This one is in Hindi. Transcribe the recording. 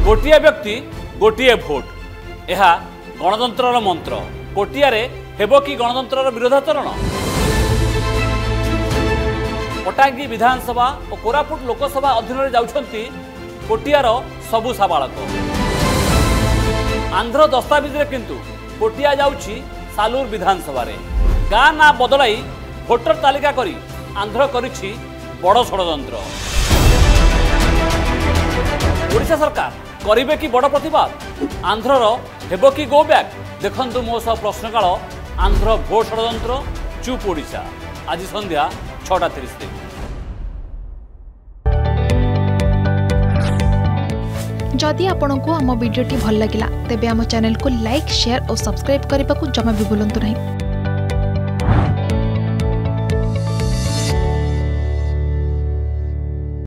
गोटिए व्यक्ति गोटिए भोट यह गणतंत्र मंत्र कोटियारे हेबो कि गणतंत्र विरोधाचरण। पटांगी विधानसभा और कोरापुट लोकसभा अधीन में जाउछंती कोटियार सबु साबालक। आंध्र दस्तावेज रे किंतु कोटिया जाउछि सालूर विधानसभा रे। गाँ ना बदलाई भोटर तालिका करी आंध्र करिछि बड़ षड़यंत्र। ओडिशा सरकार करिबे कि बड़ प्रतिवाद आंध्रर हेबो कि गो बैक देखंतु मो सह प्रश्नकाल आंध्र भोट षड़यंत्र चुप ओडिशा आज संध्या 6:30। जदि आपंक आम भिडी भल लगा तेब आम चैनल को लाइक शेयर और सब्सक्राइब करने को जमा भी भूलु नहीं।